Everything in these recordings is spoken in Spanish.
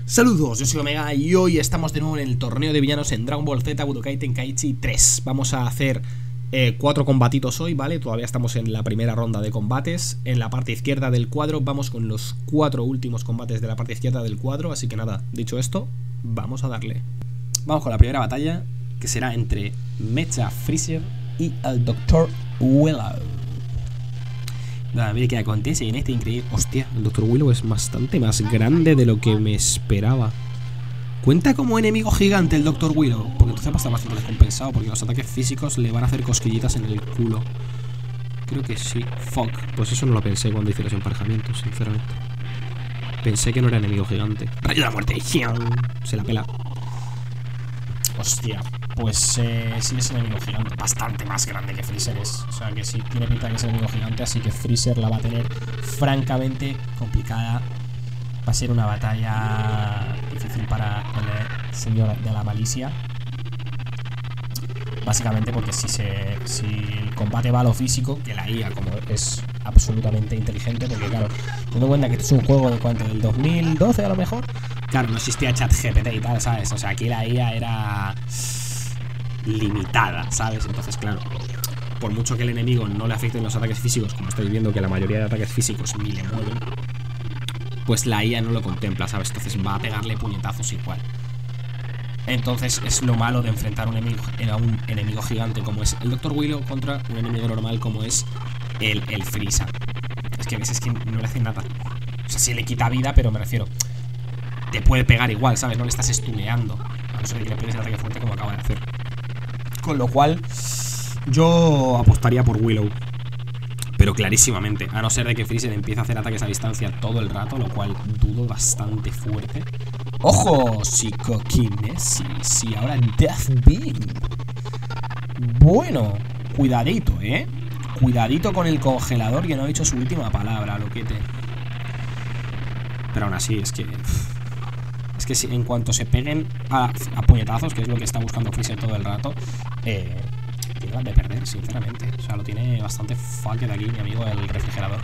Saludos, yo soy Omega y hoy estamos de nuevo en el torneo de villanos en Dragon Ball Z Budokai Tenkaichi 3. Vamos a hacer 4 combatitos hoy, ¿vale? Todavía estamos en la primera ronda de combates. En la parte izquierda del cuadro vamos con los 4 últimos combates de la parte izquierda del cuadro. Así que nada, dicho esto, vamos a darle. Vamos con la primera batalla, que será entre Mecha Freezer y el Dr. Willow. Nada, mire qué acontece en este increíble... Hostia, el Dr. Willow es bastante más grande de lo que me esperaba. ¿Cuenta como enemigo gigante el Dr. Willow? Porque entonces va a estar bastante descompensado, porque los ataques físicos le van a hacer cosquillitas en el culo. Creo que sí. Fuck. Pues eso no lo pensé cuando hice los emparejamientos, sinceramente. Pensé que no era enemigo gigante. ¡Rayo de la muerte! Se la pela. Hostia. Pues sí es enemigo gigante. Bastante más grande que Freezer es. O sea que sí, tiene pinta de que es enemigo gigante. Así que Freezer la va a tener francamente complicada. Va a ser una batalla difícil para el señor de la malicia. Básicamente porque si el combate va a lo físico, que la IA como es absolutamente inteligente, porque claro, teniendo en cuenta que esto es un juego de cuánto, del 2012 a lo mejor. Claro, no existía ChatGPT y tal, ¿sabes? O sea, aquí la IA era limitada, ¿sabes? Entonces, claro, por mucho que el enemigo no le afecten los ataques físicos, como estáis viendo que la mayoría de ataques físicos ni le mueven, pues la IA no lo contempla, ¿sabes? Entonces va a pegarle puñetazos igual. Entonces es lo malo de enfrentar a un enemigo gigante como es el Dr. Willow contra un enemigo normal como es el Frieza. Es que a veces que no le hace nada. O sea, sí le quita vida, pero me refiero, te puede pegar igual, ¿sabes? No le estás stuneando, a no ser que le pegues el ataque fuerte como acaba de hacer. Con lo cual, yo apostaría por Willow, pero clarísimamente, a no ser de que Freezer empiece a hacer ataques a distancia todo el rato, lo cual dudo bastante fuerte. ¡Ojo! Psicokinesis y ahora Death Beam. Bueno, cuidadito, ¿eh? Cuidadito con el congelador, que no ha dicho su última palabra, loquete. Pero aún así, es que si en cuanto se peguen a puñetazos, que es lo que está buscando Freezer todo el rato, tiene ganas de perder, sinceramente. O sea, lo tiene bastante fucked aquí, mi amigo, el refrigerador.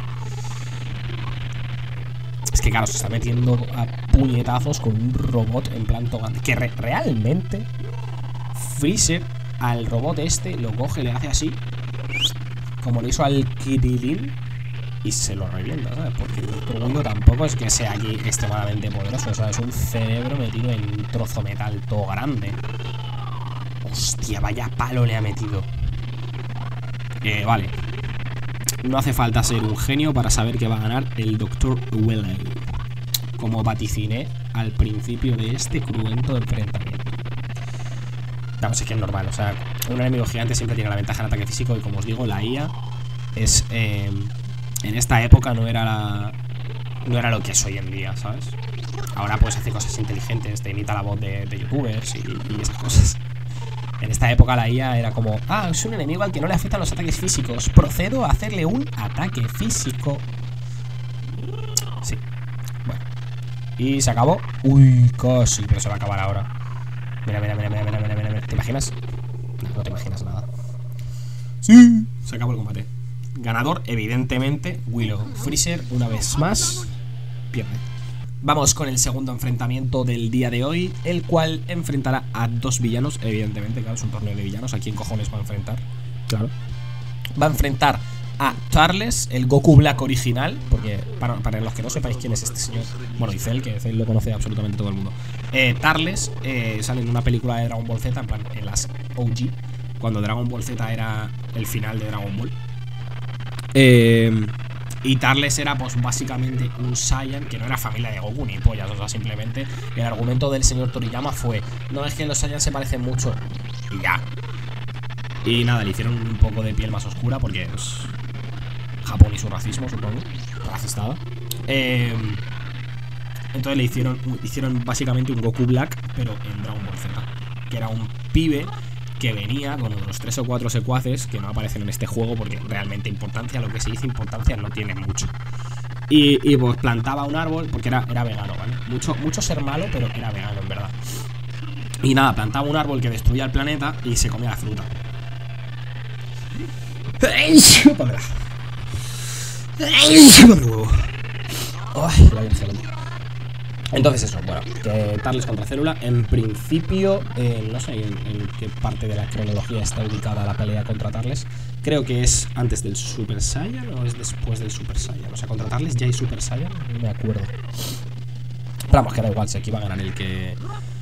Es que claro, se está metiendo a puñetazos con un robot en plan togante. Que realmente Freezer al robot este lo coge, le hace así, como lo hizo al Krillin, y se lo revienta, ¿sabes? Porque el Dr. Willow tampoco es que sea aquí extremadamente poderoso. O sea, es un cerebro metido en un trozo de metal todo grande. Hostia, vaya palo le ha metido. Vale. No hace falta ser un genio para saber que va a ganar el Dr. Willow, como vaticiné al principio de este cruento enfrentamiento. Claro, sí que es normal. O sea, un enemigo gigante siempre tiene la ventaja en ataque físico. Y como os digo, la IA es... en esta época no era lo que es hoy en día, ¿sabes? Ahora pues hace cosas inteligentes, te imita la voz de youtubers y esas cosas. En esta época la IA era como, es un enemigo al que no le afectan los ataques físicos, procedo a hacerle un ataque físico. Sí, bueno. Y se acabó. Uy, casi, pero se va a acabar ahora. Mira. ¿Te imaginas? No te imaginas nada. Sí, se acabó el combate. Ganador, evidentemente, Willow. Freezer, una vez más, pierde. Vamos con el segundo enfrentamiento del día de hoy, el cual enfrentará a dos villanos, evidentemente, claro, es un torneo de villanos. ¿A quién cojones va a enfrentar? Claro. Va a enfrentar a Turles, el Goku Black original, porque para los que no sepáis quién es este señor, bueno, y Cell, que Cell lo conoce absolutamente todo el mundo. Turles sale en una película de Dragon Ball Z, en plan, en las OG, cuando Dragon Ball Z era el final de Dragon Ball. Y Turles era pues básicamente un Saiyan que no era familia de Goku ni pollas. O sea, simplemente el argumento del señor Toriyama fue: no, es que los Saiyans se parecen mucho. Y ya. Y nada, le hicieron un poco de piel más oscura, porque pues, Japón y su racismo, supongo. Racistada. Entonces le hicieron básicamente un Goku Black, pero en Dragon Ball Z, que era un pibe que venía con otros 3 o 4 secuaces que no aparecen en este juego, porque realmente importancia, lo que se dice importancia, no tiene mucho. Y pues plantaba un árbol, porque era vegano, ¿vale? Mucho ser malo, pero era vegano en verdad. Y nada, plantaba un árbol que destruía el planeta y se comía la fruta. ¡Ay, la Entonces eso, bueno, que Turles contra Célula. En principio, no sé en qué parte de la cronología está ubicada la pelea contra Turles. Creo que es antes del Super Saiyan o es después del Super Saiyan. O sea, contra Turles ya hay Super Saiyan, no me acuerdo. Pero vamos, que da igual, si aquí va a ganar el que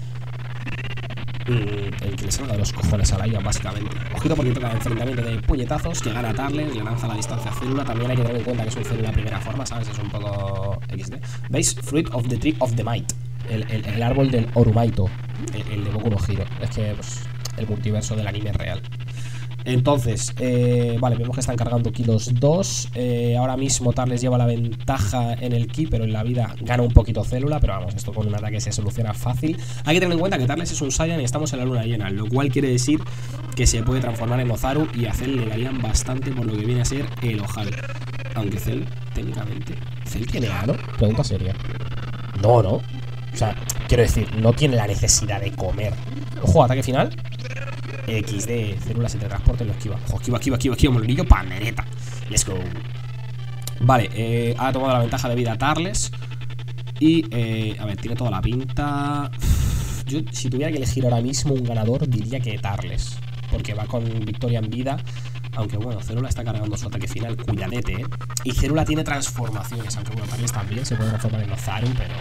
le salga de los cojones a Laia, básicamente. Ojito porque toca el enfrentamiento de puñetazos que gana Turles, le lanza la distancia a Célula. También hay que tener en cuenta que es un Célula primera forma, ¿sabes? Es un poco XD. ¿Veis? Fruit of the Tree of the Might. El árbol del Orumaito. El de Boku no Hero. Es que, pues, el multiverso del anime es real. Entonces, vale, vemos que están cargando ki los dos. Ahora mismo Turles lleva la ventaja en el ki, pero en la vida gana un poquito Célula. Pero vamos, esto con un ataque se soluciona fácil. Hay que tener en cuenta que Turles es un Saiyan y estamos en la luna llena, lo cual quiere decir que se puede transformar en Ozaru y a Cell le darían bastante por lo que viene a ser el Ojal. Aunque Cell, técnicamente... ¿Cell tiene ano? Pregunta seria. No, no. O sea, quiero decir, no tiene la necesidad de comer. Ojo, ataque final. XD, Célula se teletransporta y lo esquiva. Ojo, esquiva, molinillo, pandereta. Let's go. Vale, ha tomado la ventaja de vida Turles. Y, a ver, tiene toda la pinta. Yo, si tuviera que elegir ahora mismo un ganador, diría que Turles, porque va con victoria en vida. Aunque bueno, Célula está cargando su ataque final, cuidadete, Y Célula tiene transformaciones, aunque bueno, Turles también se puede transformar en Ozaru, pero...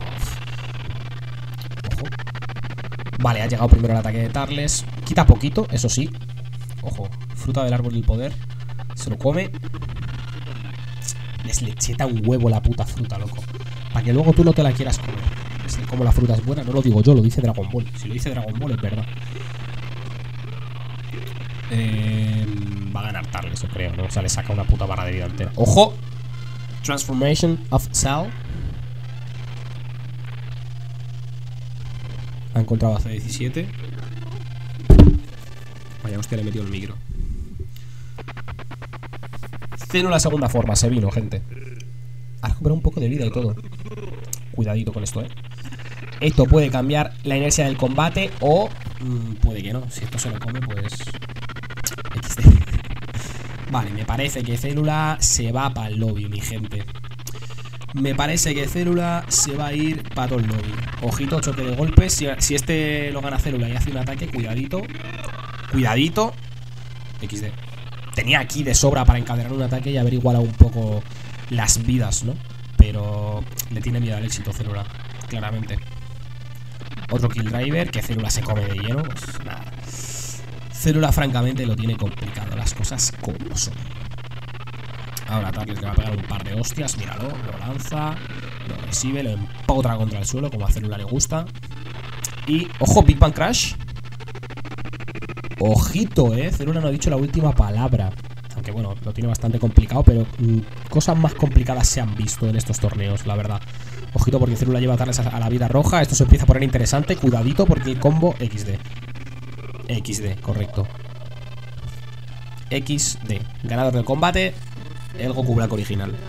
Ojo. Vale, ha llegado primero el ataque de Turles. Quita poquito, eso sí. Ojo, fruta del árbol del poder. Se lo come. Les lecheta un huevo la puta fruta, loco. Para que luego tú no te la quieras comer. Es que como la fruta es buena, no lo digo yo, lo dice Dragon Ball. Si lo dice Dragon Ball es verdad. Va a ganar Turles, yo creo, ¿no? O sea, le saca una puta barra de vida entera. ¡Ojo! Transformation of Cell. Ha encontrado a C17. Vaya hostia, le he metido el micro. Célula segunda forma, se vino, gente. Ha recuperado un poco de vida y todo. Cuidadito con esto, Esto puede cambiar la inercia del combate o puede que no. Si esto se lo come, pues... XD. Vale, me parece que Célula se va para el lobby, mi gente. Me parece que Célula se va a ir para todo el lobby. Ojito, choque de golpes. Si este lo gana Célula y hace un ataque, cuidadito. Cuidadito. XD. Tenía aquí de sobra para encadenar un ataque y haber igualado un poco las vidas, ¿no? Pero le tiene miedo al éxito Célula, claramente. Otro kill driver que Célula se come de lleno. Pues nada. Célula francamente lo tiene complicado, las cosas como son. Ahora Turles le va a pegar un par de hostias. Míralo, lo lanza, lo recibe, lo empotra contra el suelo, como a Célula le gusta. Y, ojo, Big Bang Crash. Ojito, Célula no ha dicho la última palabra. Aunque bueno, lo tiene bastante complicado, pero cosas más complicadas se han visto en estos torneos, la verdad. Ojito porque Célula lleva a Turles a la vida roja. Esto se empieza a poner interesante. Cuidadito porque el combo XD. XD, correcto. XD. Ganador del combate, el Goku Black original. Me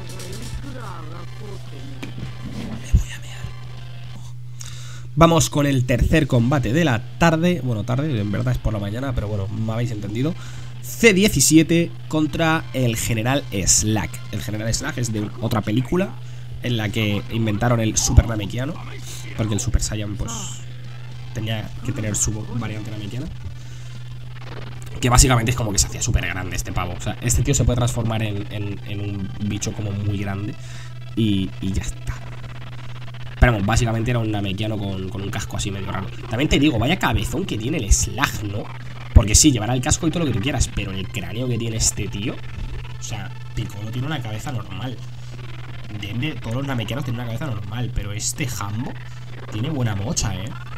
voy a mear. Vamos con el tercer combate de la tarde. Bueno, tarde, en verdad es por la mañana, pero bueno, me habéis entendido. C17 contra el General Slack. El General Slack es de otra película en la que inventaron el Super Namekiano, porque el Super Saiyan pues tenía que tener su variante namekiana, que básicamente es como que se hacía súper grande este pavo. O sea, este tío se puede transformar en un bicho como muy grande y ya está. Pero bueno, básicamente era un namekiano con un casco así medio raro. También te digo, vaya cabezón que tiene el Slag, ¿no? Porque sí, llevará el casco y todo lo que tú quieras, pero el cráneo que tiene este tío... O sea, Piccolo tiene una cabeza normal. Dende, todos los namekianos tienen una cabeza normal, pero este Jambo tiene buena mocha,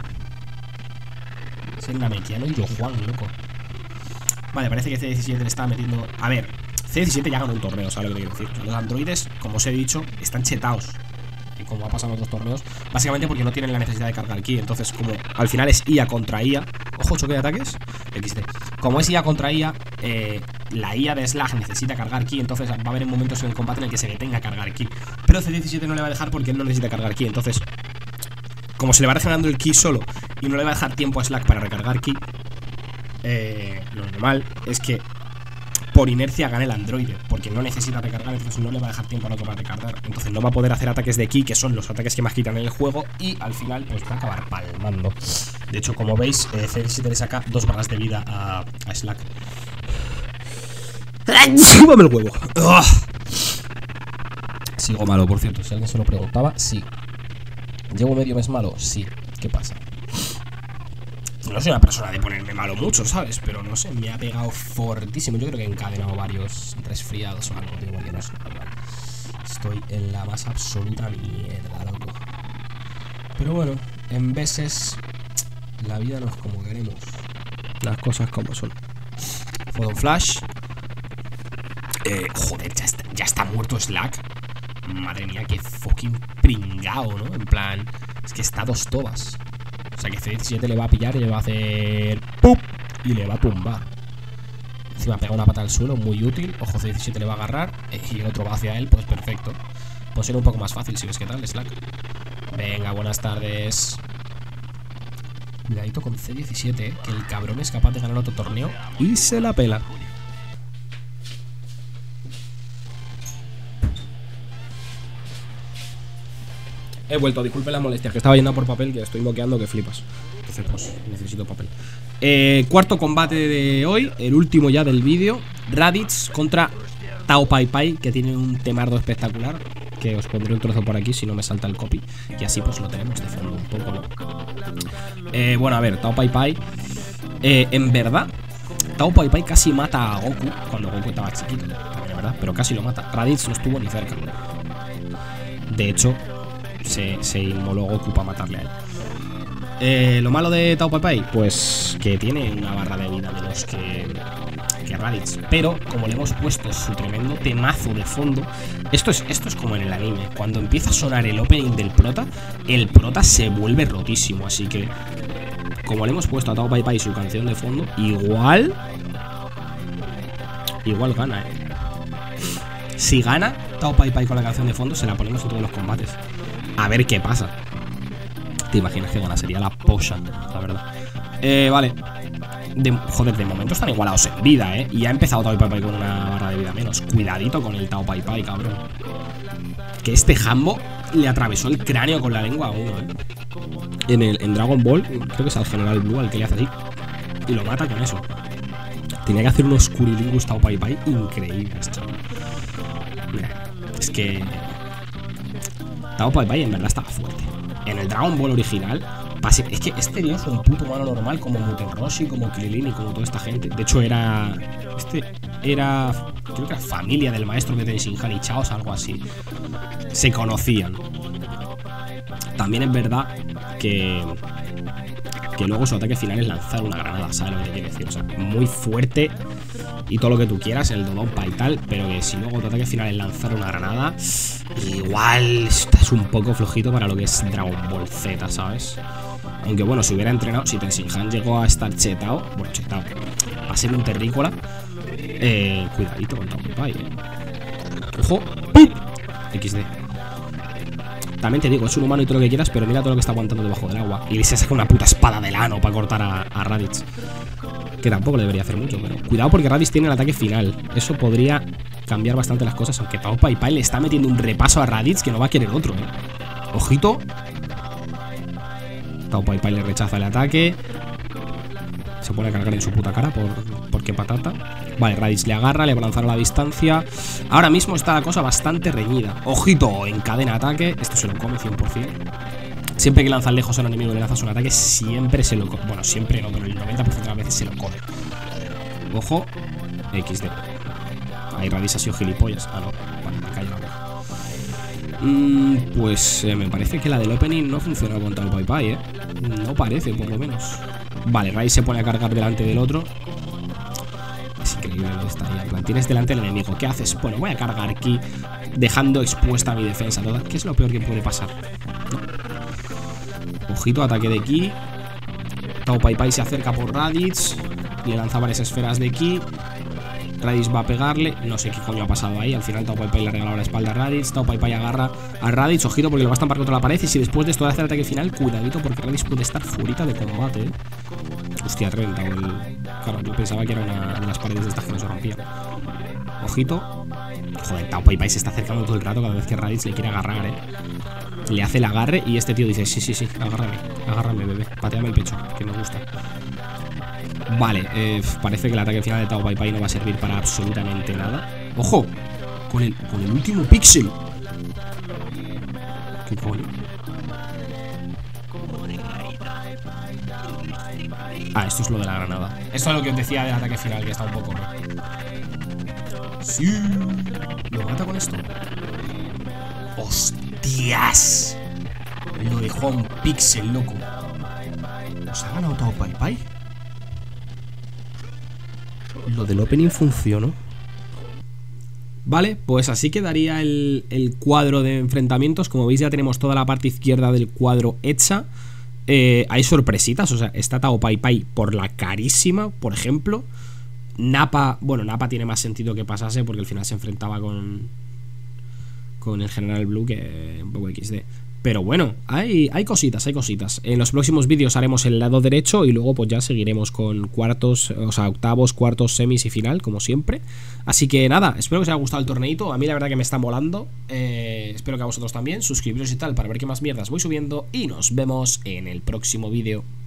Es el namekiano y yo Juan, loco. Vale, parece que C17 le está metiendo... A ver, C17 ya ganó un torneo, ¿sabes lo que quiero decir? Los androides, como os he dicho, están chetados, como ha pasado en otros torneos, básicamente porque no tienen la necesidad de cargar ki. Entonces, como al final es IA contra IA... Ojo, choque de ataques XD. Como es IA contra IA, la IA de Slag necesita cargar ki. Entonces va a haber momentos en el combate en el que se detenga a cargar ki. Pero C17 no le va a dejar porque él no necesita cargar ki. Entonces, como se le va regenerando el ki solo y no le va a dejar tiempo a Slag para recargar ki, lo normal es que por inercia gana el androide, porque no necesita recargar, entonces no le va a dejar tiempo a lo que va a recargar. Entonces no va a poder hacer ataques de ki, que son los ataques que más quitan en el juego, y al final pues va a acabar palmando. De hecho, como veis, C17 le saca 2 barras de vida a Slack. ¡Súbame el huevo! ¡Oh! Sigo malo, por cierto, si alguien se lo preguntaba, sí. ¿Llevo medio mes malo? Sí. ¿Qué pasa? No soy una persona de ponerme malo mucho, ¿sabes? Pero no sé, me ha pegado fortísimo. Yo creo que he encadenado varios resfriados o algo, tío, porque no sé. Estoy en la más absoluta mierda, loco. Pero bueno, en veces la vida no es como queremos. Las cosas como son. Photon Flash. Joder, ya está muerto Slack. Madre mía, qué fucking pringao, ¿no? En plan, es que está 2 tobas. O sea que C17 le va a pillar y le va a hacer ¡pum! Y le va a tumbar. Encima pega una pata al suelo, muy útil. Ojo, C17 le va a agarrar y el otro va hacia él, pues perfecto. Pues será un poco más fácil si ves qué tal, Slack. Venga, buenas tardes. Cuidadito con C17, que el cabrón es capaz de ganar otro torneo y se la pela. He vuelto, disculpen las molestias, que estaba yendo por papel, que estoy moqueando que flipas. Entonces pues necesito papel. Cuarto combate de hoy, el último ya del vídeo. Raditz contra Tao Pai Pai, que tiene un temardo espectacular, que os pondré un trozo por aquí si no me salta el copy. Y así pues lo tenemos de fondo un poco, ¿no? Bueno, a ver, Tao Pai Pai, en verdad Tao Pai Pai casi mata a Goku cuando Goku estaba chiquito, también, ¿verdad? Pero casi lo mata. Raditz no estuvo ni cerca. De hecho se inmoló Goku para matarle a él. Lo malo de Tao Pai Pai, pues que tiene una barra de vida menos que Raditz. Pero como le hemos puesto su tremendo temazo de fondo, esto es como en el anime. Cuando empieza a sonar el opening del prota, el prota se vuelve rotísimo. Así que como le hemos puesto a Tao Pai Pai su canción de fondo, igual gana, Si gana Tao Pai Pai con la canción de fondo, se la ponemos en todos los combates. A ver qué pasa. Te imaginas que gana, sería la polla, la verdad. Vale. Joder, de momento están igualados en vida, y ha empezado Tao Pai Pai con una barra de vida menos. Cuidadito con el Tao Pai Pai, cabrón. Que este Jambo le atravesó el cráneo con la lengua a uno, En Dragon Ball, creo que es al General Blue al que le hace así y lo mata con eso. Tenía que hacer unos curilingus Tao Pai Pai increíbles, chaval. Mira, es que Tao Pai Pai en verdad estaba fuerte. En el Dragon Ball original, es que este tío es un puto humano normal, como Muten Roshi, como Krilin y como toda esta gente. De hecho creo que era familia del maestro de Tenshinhan y Chaos, algo así. Se conocían. También es verdad que luego su ataque final es lanzar una granada, ¿sabes lo que te quiero decir? O sea, muy fuerte y todo lo que tú quieras, el Dodonpa y tal, pero que si luego tu ataque final es lanzar una granada, igual estás un poco flojito para lo que es Dragon Ball Z, ¿sabes? Aunque bueno, si hubiera entrenado, si Tenshinhan llegó a estar chetado, a ser un terrícola, cuidadito con Tao Pai Pai, Ojo, ¡pum! XD. También te digo, es un humano y todo lo que quieras, pero mira todo lo que está aguantando debajo del agua. Y se saca una puta espada de lano para cortar a Raditz. Que tampoco le debería hacer mucho, pero cuidado porque Raditz tiene el ataque final. Eso podría cambiar bastante las cosas, aunque Tao Pai Pai le está metiendo un repaso a Raditz que no va a querer otro, Ojito. Tao Pai Pai le rechaza el ataque. Se pone a cargar en su puta cara porque patata. Vale, Raditz le agarra, le va a lanzar a la distancia. Ahora mismo está la cosa bastante reñida. Ojito, encadena ataque. Esto se lo come 100%. Siempre que lanzas lejos a un enemigo y le lanzas un ataque, siempre se lo come. Bueno, siempre no, pero el 90% de las veces se lo come. Ojo, XD. Ahí Raditz ha sido gilipollas. Ah, no, vale, me callo la boca. Pues me parece que la del opening no funciona con Tao Pai Pai, No parece, por lo menos. Vale, Raditz se pone a cargar delante del otro. Es increíble lo que está ahí. En plan, tienes delante del enemigo. ¿Qué haces? Bueno, voy a cargar aquí, dejando expuesta mi defensa toda. ¿Qué es lo peor que puede pasar? ¿No? Ojito, ataque de ki. Tao Pai Pai se acerca por Raditz. Le lanza varias esferas de ki. Raditz va a pegarle. No sé qué coño ha pasado ahí. Al final Tao Pai Pai le ha regalado la espalda a Raditz. Tao Pai Pai agarra a Raditz. Ojito porque le va a estampar contra la pared. Y si después de esto hace el ataque final, cuidadito porque Raditz puede estar furita de combate, Hostia, ha reventado el Claro, yo pensaba que era una de las paredes de estas que no se rompían. Ojito. Joder, Tao Pai Pai se está acercando todo el rato cada vez que Raditz le quiere agarrar, Le hace el agarre y este tío dice, sí, agárrame, bebé, pateame el pecho, que me gusta. Vale, parece que el ataque final de Tao Pai Pai no va a servir para absolutamente nada. ¡Ojo! Con el último píxel. ¿Qué coño? Ah, esto es lo de la granada. Esto es lo que os decía del ataque final, que está un poco... ¡Sí! ¿Lo mata con esto? ¡Hostias! Lo dejó a un píxel, loco. ¿Nos ha ganado Tao Pai Pai? Lo del opening funcionó. Vale, pues así quedaría el cuadro de enfrentamientos. Como veis ya tenemos toda la parte izquierda del cuadro hecha. Hay sorpresitas, o sea, está Tao Pai Pai por la carísima, por ejemplo. Nappa, bueno, Nappa tiene más sentido que pasase porque al final se enfrentaba con el General Blue, que un poco XD. Pero bueno, hay cositas, hay cositas. En los próximos vídeos haremos el lado derecho y luego pues ya seguiremos con cuartos, o sea, octavos, cuartos, semis y final, como siempre. Así que nada, espero que os haya gustado el torneito. A mí la verdad que me está molando. Espero que a vosotros también. Suscribiros y tal para ver qué más mierdas voy subiendo. Y nos vemos en el próximo vídeo.